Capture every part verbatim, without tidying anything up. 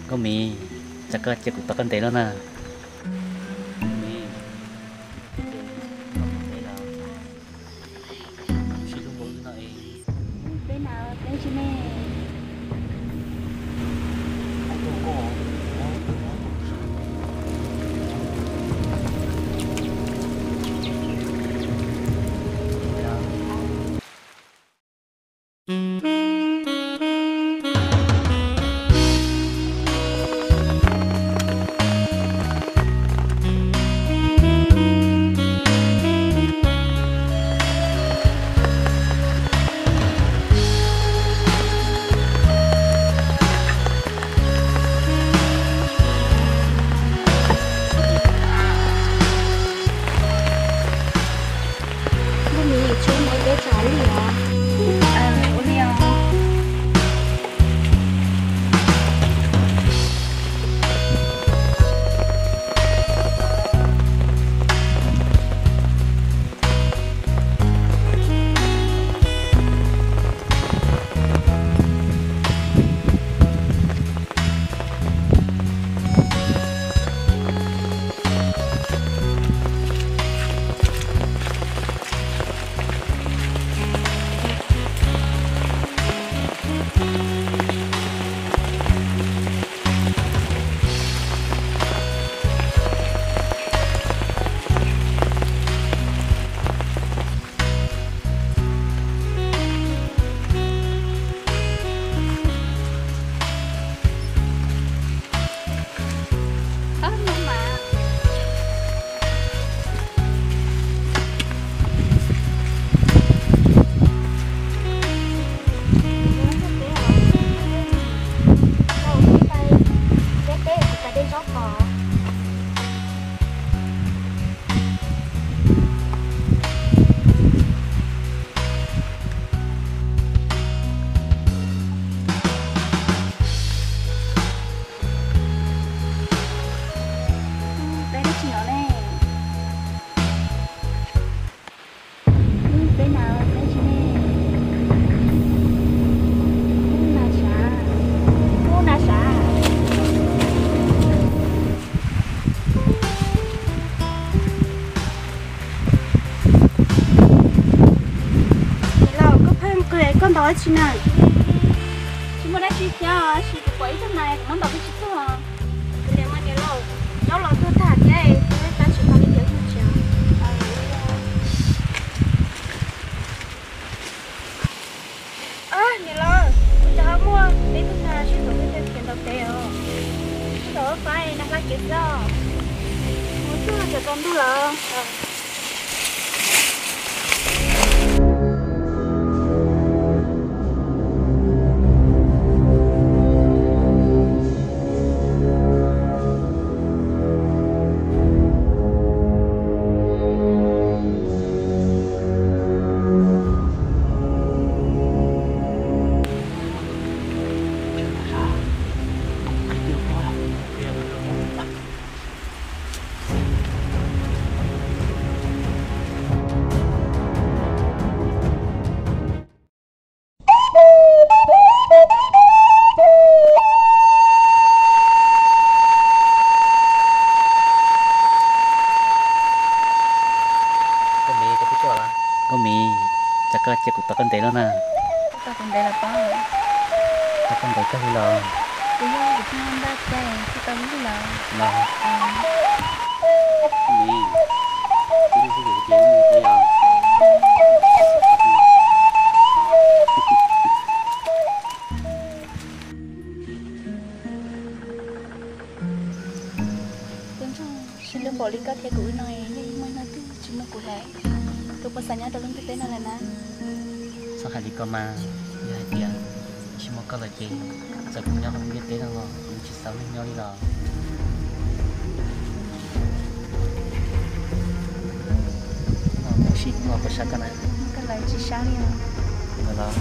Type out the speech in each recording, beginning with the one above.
có mì chắc có chắc cũng tao cần té đó nè mì chỉ đúng bữa này bên nào bên chị nè bữa mì chú mới bé trái lì à à ủa đi à ơ nhưng mà đây nó chỉ nó này bên nào bên chị nè u na xá u na xá lo có thêm cười con đó chị này chị muốn đã chị theo chị quấy thế này nó bảo cái chị thôi cái mà cái lo nó lo tôi thả cái ta chỉ có cái điều không chịu à này lo cho mua đi tôi thả chị tôi cái tiền đầu tiên rồi đó phải nó là cái đó một chút là còn đủ rồi có mì cái biết chưa là có mì chắc có chắc cũng tao cần té đó nè ta còn đây là bao tao cần té cái là bây giờ Việt Nam đã chạy thì tao mới là là à mì cái gì cái gì cái gì à bên trong xin lỗi bỏ đi các thế cũ này nhưng mà nói từ chỉ một cú lại tôi pas tanya tolong kita nala na sao hai đi coi mà giờ thì chỉ một câu là chị giờ cùng nhau không biết thế đâu rồi chỉ sáu lên nhau đi rồi một xí một cái sao cái này cái lại chỉ sáng đi à rồi đó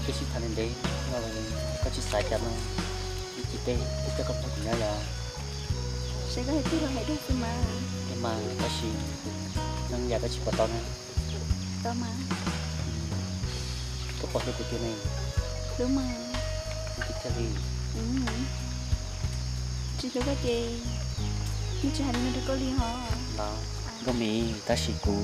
cái gì thằng đấy nó là có chỉ xài cho nó chỉ tê cho con cũng nhớ là sẽ có thể tiếp là hệ được mà nhưng mà có gì nâng nhà có chỉ có to này to mà có bỏ được cái này đúng mà cái cái gì chỉ có cái gì như chỉ hành nó được có liên họ đó có mì ta chỉ cú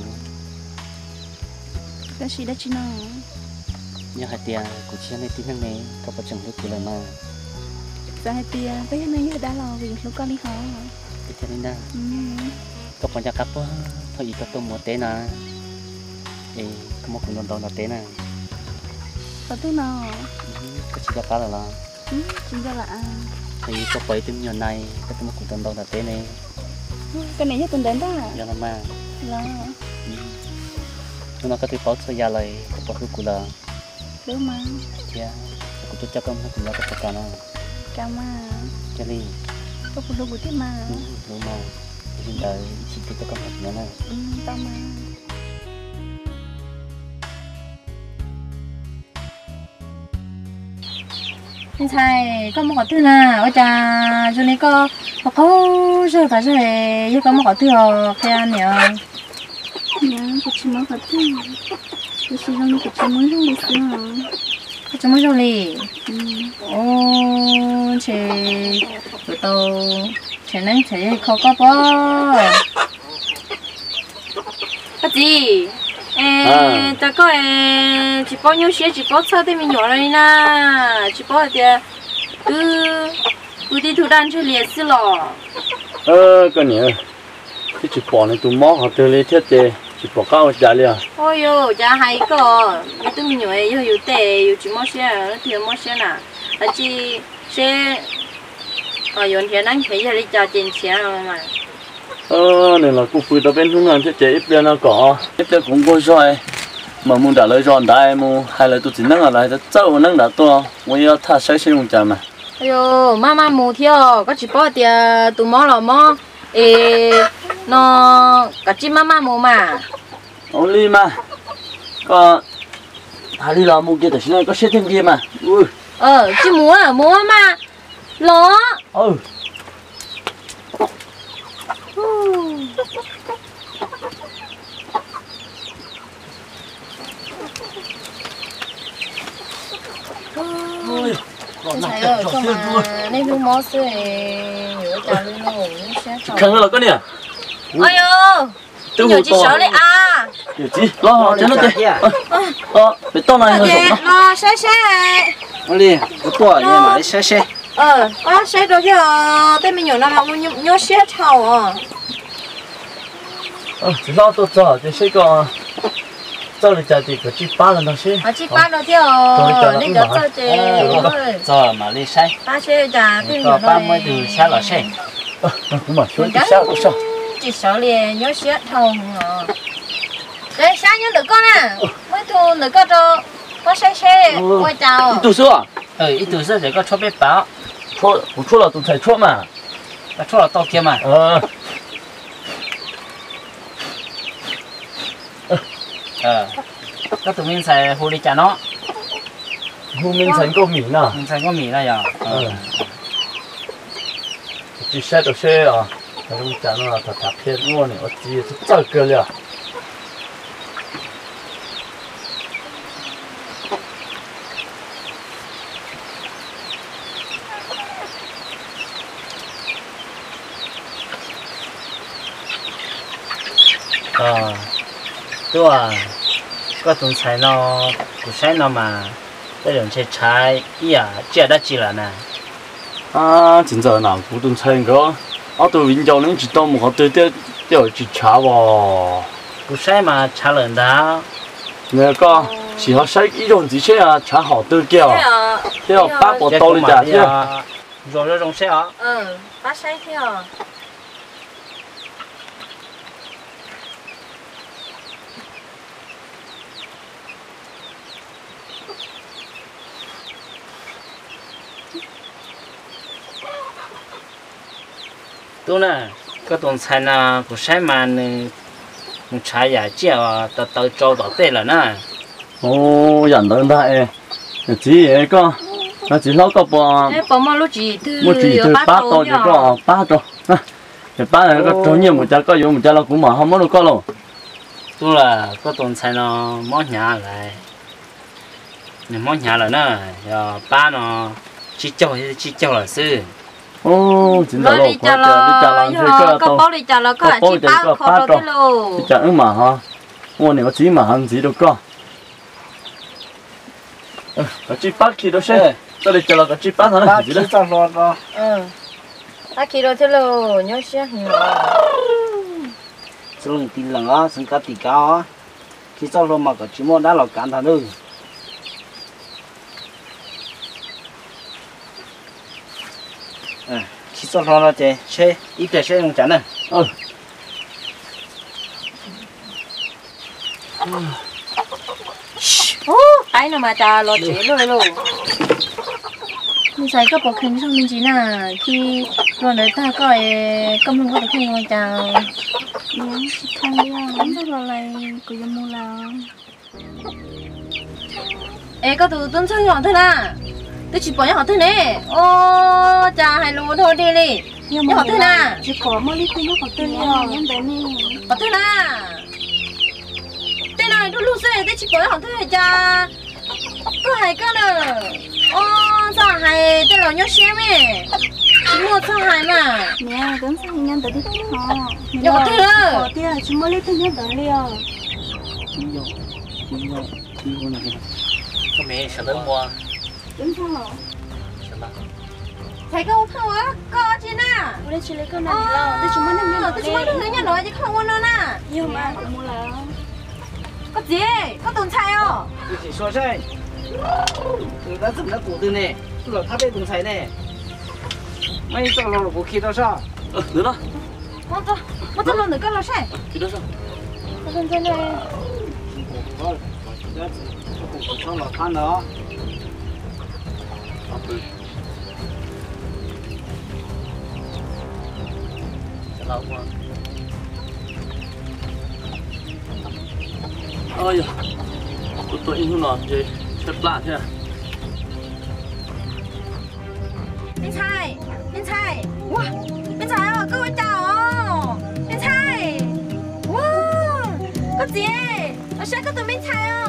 ta chỉ đã chỉ nó nhớ hai tia cú chia này tí năng này có bao chừng lúc cú là mà ra hai tia bây giờ này như đã lo vì lúc có liên họ cái thế này nè có bao nhiêu cặp thôi ít có tôm một té nè ê có một con đòn đòn là té nè có thứ nào có chỉ có cá là là chính ra là thì có bảy tiếng nhiều này có một con đòn đòn là té này cái này nhất tuần đến đó giờ là mà là nó có thể bảo cho gia lại có bảo lúc cú là đúng mà dạ cú cho cho con nó cũng là có cả nó cả mà cái gì có phụ lục tiếp mà đúng mà hiện tại chỉ cho con học nữa này to mà hiện tại có một cái thứ nào ở cha cho nên có có có rồi phải rồi chứ có một cái thứ kia nhỉ nhá cái gì mà cái thứ cái gì mà cái gì mới không được sao cái gì mới rồi đi ô chị tụi tôi chị nên chị không có bao cái gì ê ta có ê chỉ bao nhiêu xe chỉ bao sao thì mình nhỏ rồi nè chỉ bao thì cứ cứ đi thu đan cho liệt xí lò ờ cái này cái chỉ bỏ này tụi mỏ họ từ lấy thiết chế chỉ bỏ cao giá liền ôi yo giá hay cơ mình tụi mình nhỏ ấy yo yo tệ yo chỉ mỏ xe thì mỏ xe nè anh chị xe ờ yon hiện đang thấy giờ đi trả tiền xe rồi mà ờ này là cô phụ đó bên trung ngàn thiết chế ít bên nó có ít bên cũng có rồi mà muốn trả lời cho đại mu hay là tụi chỉ năng là lại cháu năng đã to tôi要他sai sai用价嘛哎呦，妈妈冇跳，我只包的都冇了么？诶，那个只妈妈冇嘛？ ông đi mà có thà đi làm mua kia thì nó có xe thêm kia mà ui 呃，只冇啊冇啊嘛，攞。 ừ ôi Thầy ơi, sao mà nên lúc mò sữa nhớ trả lời nó sẽ chọn. khăn là có nè Ôi yo, nhiều chỉ sợ đấy à. nhiều chỉ lo cho nó đi ờ để to này hơi rộng đó Lo xe xe. ông đi có tuổi nhưng mà xe xe Ờ, có xe đâu chứ, tên mình nhớ là mà nhớ nhớ xe thầu à. ờ chỉ lo tôi cho thì sẽ có cho được trả thì có chỉ ba lần đó chứ À, chỉ ba đâu chứ, nên có cho chị. giờ mà đi xe Ba xe trả tên có nhớ ba mươi từ xe là xe ờ cũng mà xuống chỉ sao cũng sao chỉ sợ liền nhớ xe thầu à. Đấy, sáng nhớ được con à, mới thu được con cho có xe xe, ôi chào. ít tuổi xưa ờ ít tuổi xưa thì có cho biết báo 错我错了都才错嘛 có cho là to kia mà ờ ờ có tụi mình xài hồ đi trả nó hôm mình thành có mì nè mình xài có mì này à ờ chỉ xe đồ xe à cái chúng ta nó là thật thật hết luôn này ở chỉ rất cơ liền ờ tôi à có tụi xài nó cũng xài nó mà cái đường xe trái ý à chia đã chia là nè à chính giờ nào cũng đúng sai cái ở tôi vinh châu nó chỉ tao một họ tôi tiêu tiêu chỉ trả vào cũng xài mà trả lần đó nè có chỉ họ sai ý dùng gì xe à trả họ tôi kêu à. tiêu ba bộ tàu đi trả chứ rồi rồi trong xe à Ừ, ba xe theo. tôi nè có tụi xài nó cũng xài mà mình trái giả chia tao tao cho tao tê là nè ô dần tới đây chỉ vậy con nó chỉ lo có bò bỏ mà lúc chỉ từ một chỉ từ ba to thì có ba to thì ba này có trâu nhiều một cha có dùng một cha nó cũng mà không có được có luôn tôi là có tuần sai nó món nhà lại nhưng món nhà là nó giờ ba nó chỉ cho chỉ cho là sư ô chính là đi chả là có bao đi chả là có chỉ ba khó đâu thế luôn chả ứng mà ha ô này có chỉ mà hàng gì đâu có có chỉ ba khi đâu xe tôi đi chả là có chỉ ba thôi ba chỉ cho lo đó ừ ba khi đâu thế luôn nhớ xe xong tin là á xong cái tí cao á khi cho lo mà có chỉ muốn đã là cản thằng nữa khi cho lo là thế xe ít để xe không chán này ừ ô cái nào mà cha lo chế rồi luôn mình thấy cái bộ khinh xong mình chỉ là khi rồi người ta coi công không có được khinh mà cha nhớ khăn đi à không biết là này cứ giống mua là ê có tụi tuấn sang nhỏ thôi nè tôi chỉ bỏ nhỏ thôi nè ô cha hay luôn thôi đi đi nhỏ thôi nè chỉ có mới đi nó có tên nhỏ nhân đấy nè bỏ thôi nè tên này tôi lúc xe tôi chỉ bỏ nhỏ thôi cha có hay cái nè ô sao hay tên là nhỏ xíu mẹ chỉ mua sao hay mà nè đến sang nhân đấy đi họ nhỏ có tên nữa có tiền chỉ mới lấy tên nhân đấy liền nhiều nhiều nhiều này cái mẹ sợ lớn mua đến sao sợ lắm thấy câu thâu á có chứ nè tôi chỉ lấy cái này là tôi chỉ mới lấy nhân tôi chỉ mới lấy nhân nói chứ không có nữa nè nhiều mà mua là có gì có tuần sai không tôi chỉ说sai tôi đã dùng đã cụ từ này tôi là tháp đây tuần sai này mấy cho lo của khi đó sao ừ được đó mất rồi mất rồi luôn được cái lo sai thì đó sao cái con trên này cho là khăn đó lâu quá ôi giời tụi tôi không ngon gì chết lạ thế à bên trái bên trái wow bên trái à các bạn chào bên trái wow có gì ở sao có tụi bên trái à